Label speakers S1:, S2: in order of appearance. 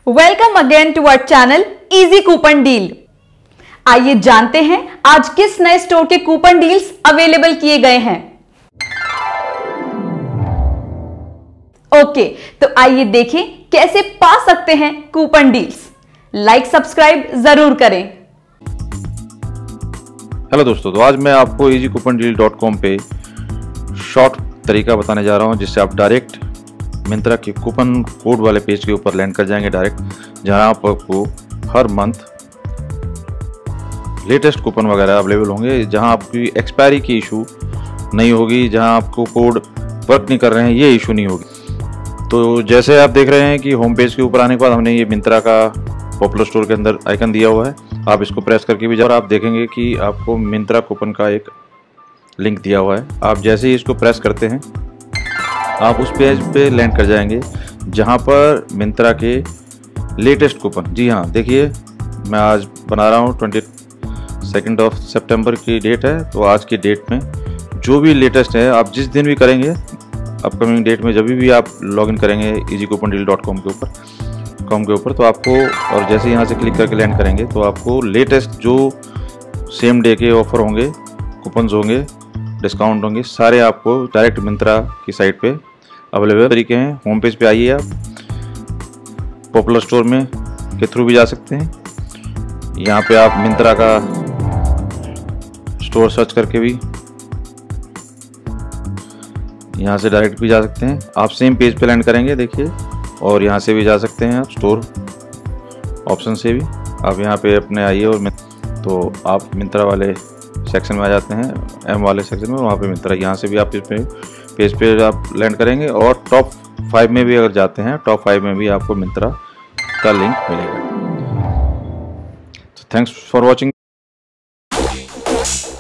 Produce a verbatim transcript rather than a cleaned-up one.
S1: Welcome again to our channel easy coupon deal. आइए जानते हैं आज किस नए स्टोर के कूपन डील्स अवेलेबल किए गए हैं। ओके, तो आइए देखें कैसे पा सकते हैं कूपन डील्स। लाइक सब्सक्राइब जरूर करें।
S2: हेलो दोस्तों, तो आज मैं आपको easy coupon deal dot com पे शॉर्ट तरीका बताने जा रहा हूं जिससे आप डायरेक्ट मिंत्रा के कूपन कोड वाले पेज के ऊपर लैंड कर जाएंगे डायरेक्ट, जहां आपको हर मंथ लेटेस्ट कूपन वगैरह अवेलेबल होंगे, जहां आपकी एक्सपायरी की इशू नहीं होगी, जहां आपको कोड वर्क नहीं कर रहे हैं ये इशू नहीं होगी। तो जैसे आप देख रहे हैं कि होम पेज के ऊपर आने के बाद हमने ये मिंत्रा का पॉपुलर स्टोर के अंदर आइकन दिया हुआ है। आप इसको प्रेस करके भी जाओ और आप देखेंगे कि आपको मिंत्रा कूपन का एक लिंक दिया हुआ है। आप जैसे ही इसको प्रेस करते हैं आप उस पेज पे लैंड कर जाएंगे जहां पर मिंत्रा के लेटेस्ट कूपन, जी हाँ देखिए मैं आज बना रहा हूँ ट्वेंटी सेकेंड ऑफ सितंबर की डेट है, तो आज की डेट में जो भी लेटेस्ट है आप जिस दिन भी करेंगे अपकमिंग डेट में, जब भी आप लॉगिन करेंगे easy coupon deal dot com के ऊपर कॉम के ऊपर तो आपको, और जैसे यहाँ से क्लिक करके लैंड करेंगे तो आपको लेटेस्ट जो सेम डे के ऑफर होंगे, कूपन्स होंगे, डिस्काउंट होंगे, सारे आपको डायरेक्ट मिंत्रा की साइट पे अवेलेबल तरीके हैं। होम पेज पे आइए, आप पॉपुलर स्टोर में के थ्रू भी जा सकते हैं। यहाँ पे आप मिंत्रा का स्टोर सर्च करके भी यहाँ से डायरेक्ट भी जा सकते हैं। आप सेम पेज पे लैंड करेंगे देखिए, और यहाँ से भी जा सकते हैं आप स्टोर ऑप्शन से भी। आप यहाँ पे अपने आइए और तो आप मिंत्रा वाले सेक्शन में आ जाते हैं, एम वाले सेक्शन में, वहाँ पे मिंत्रा। यहाँ से भी आप इस पे पेज पे आप लैंड करेंगे और टॉप फाइव में भी अगर जाते हैं, टॉप फाइव में भी आपको मिंत्रा का लिंक मिलेगा। Thanks for watching.